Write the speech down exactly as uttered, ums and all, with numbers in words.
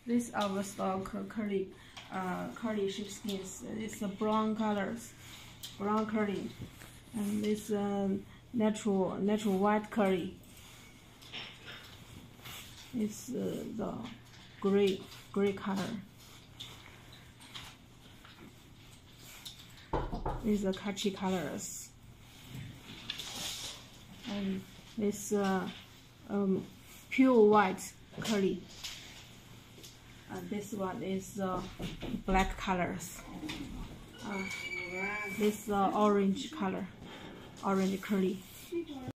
This our stock curly, uh, curly sheepskins. It's a brown colors, brown curly, and this uh, natural natural white curly. It's uh, the gray gray color. These are catchy colors, and this uh, um, pure white curly. And this one is uh, black colors. Uh, this uh, orange color, orange curly.